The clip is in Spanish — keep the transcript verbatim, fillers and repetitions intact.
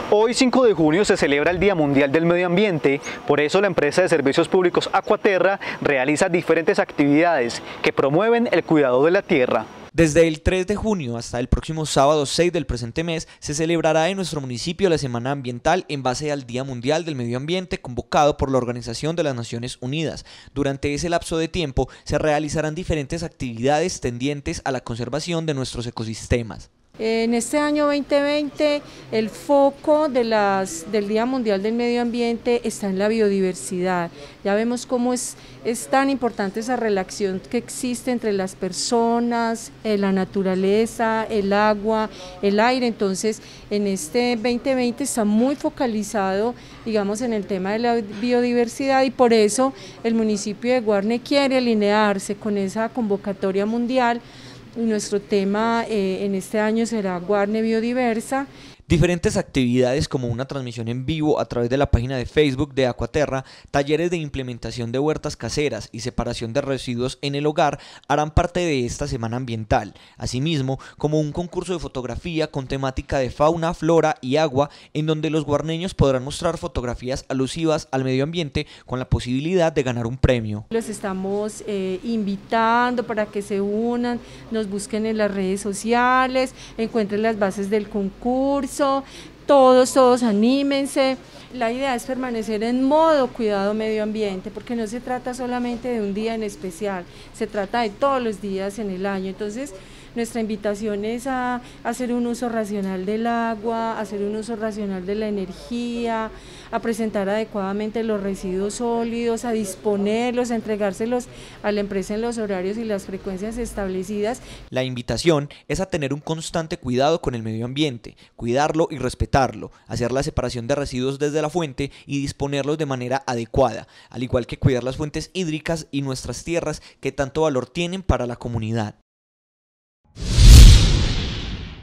Hoy, cinco de junio, se celebra el Día Mundial del Medio Ambiente. Por eso la empresa de servicios públicos Aquaterra realiza diferentes actividades que promueven el cuidado de la tierra. Desde el tres de junio hasta el próximo sábado seis del presente mes se celebrará en nuestro municipio la Semana Ambiental en base al Día Mundial del Medio Ambiente convocado por la Organización de las Naciones Unidas. Durante ese lapso de tiempo se realizarán diferentes actividades tendientes a la conservación de nuestros ecosistemas. En este año veinte veinte el foco de las, del Día Mundial del Medio Ambiente está en la biodiversidad. Ya vemos cómo es, es tan importante esa relación que existe entre las personas, eh, la naturaleza, el agua, el aire. Entonces en este veinte veinte está muy focalizado, digamos, en el tema de la biodiversidad, y por eso el municipio de Guarne quiere alinearse con esa convocatoria mundial. Nuestro tema eh, en este año será Guarne Biodiversa. Diferentes actividades como una transmisión en vivo a través de la página de Facebook de Aquaterra, talleres de implementación de huertas caseras y separación de residuos en el hogar harán parte de esta semana ambiental, asimismo como un concurso de fotografía con temática de fauna, flora y agua, en donde los guarneños podrán mostrar fotografías alusivas al medio ambiente con la posibilidad de ganar un premio. Los estamos eh, invitando para que se unan, nos busquen en las redes sociales, encuentren las bases del concurso. Todos, todos anímense. La idea es permanecer en modo cuidado medio ambiente, porque no se trata solamente de un día en especial, se trata de todos los días en el año. Entonces, nuestra invitación es a hacer un uso racional del agua, a hacer un uso racional de la energía, a presentar adecuadamente los residuos sólidos, a disponerlos, a entregárselos a la empresa en los horarios y las frecuencias establecidas. La invitación es a tener un constante cuidado con el medio ambiente, cuidarlo y respetarlo, hacer la separación de residuos desde la fuente y disponerlos de manera adecuada, al igual que cuidar las fuentes hídricas y nuestras tierras que tanto valor tienen para la comunidad.